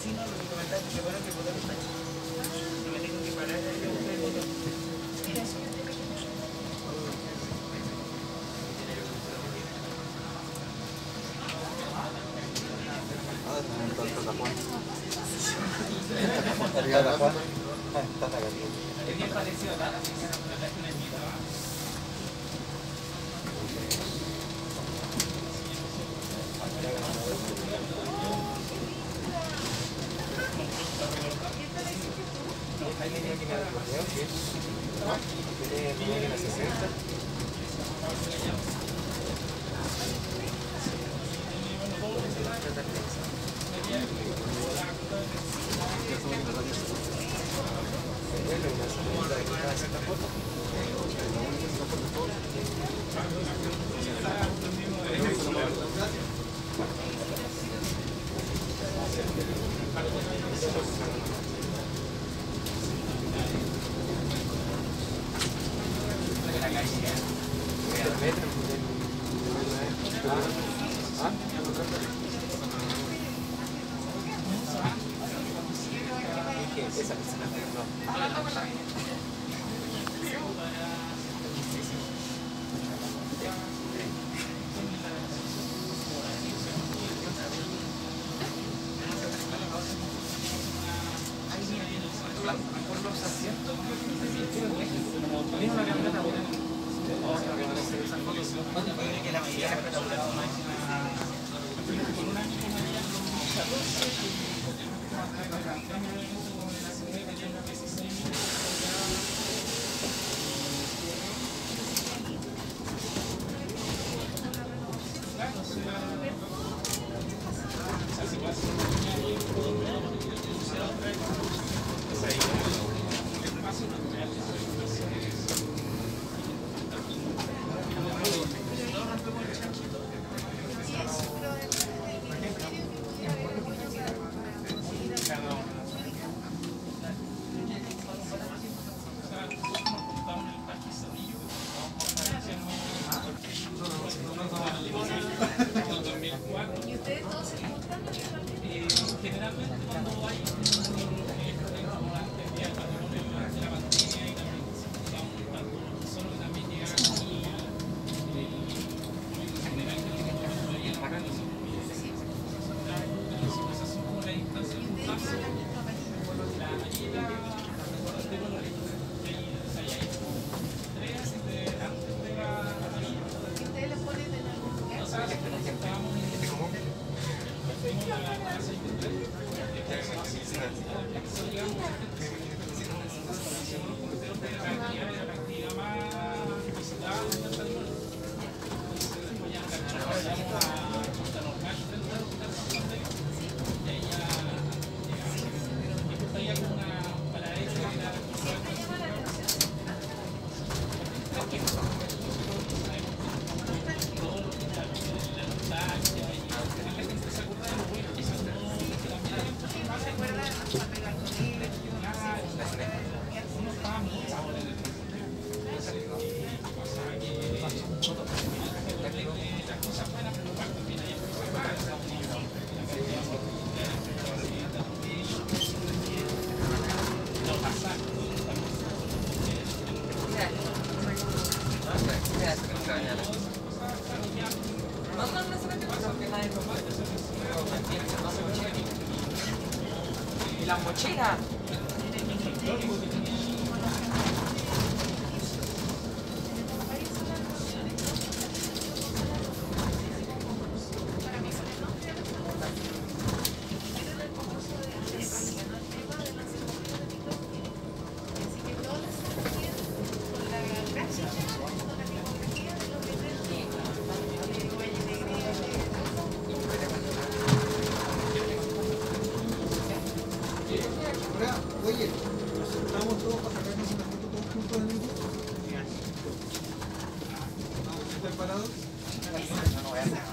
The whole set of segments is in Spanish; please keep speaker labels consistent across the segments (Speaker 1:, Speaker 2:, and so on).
Speaker 1: Es bien parecido a la hay línea que me da correo, ¿sí? Tiene línea 60.
Speaker 2: ¿Y las mochilas?
Speaker 3: Oye, nos sentamos todos para sacarnos una foto todos juntos en el grupo. ¿Están parados?
Speaker 2: No voy a hacer.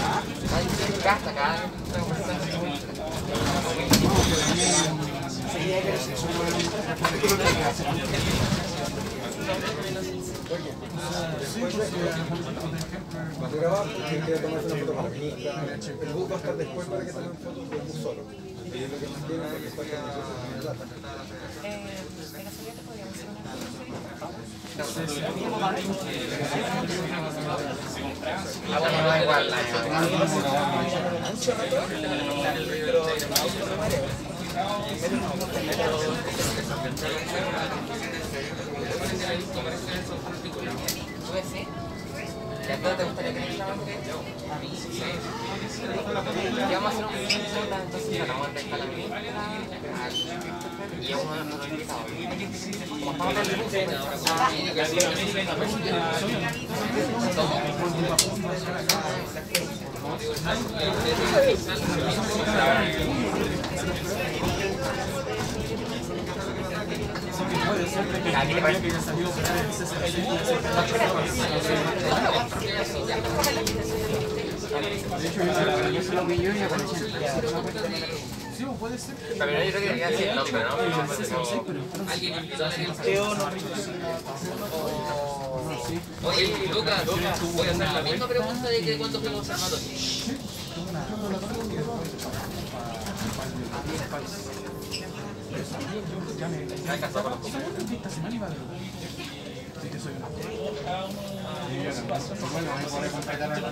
Speaker 3: Cuando grabas, quiero tomarse una foto para mí. El bus va a estar después para que tomen fotos del bus solo. Y es lo que más quiero porque está con la plata.
Speaker 2: Bueno, da igual. ¿Tú ves, sí? ¿Y a ti te gustaría tener la banda? A mí, sí. Y vamos a hacer un video, entonces sacamos el resto de la película. Y uno de los invitados. Como estamos en el bus,
Speaker 1: Puede ser que haya salido por el César. De hecho, yo se lo vi yo y aparecí en el. Sí, puede ser.
Speaker 2: pero yo creo que debería decir el nombre, ¿no?
Speaker 1: Alguien invitó a
Speaker 2: Oye, Lucas, voy a hacer la misma pregunta de que cuando fuimos a Observatorio.
Speaker 1: Ya me casado con esta semana iba a sí que soy una. Bueno, me podré completar la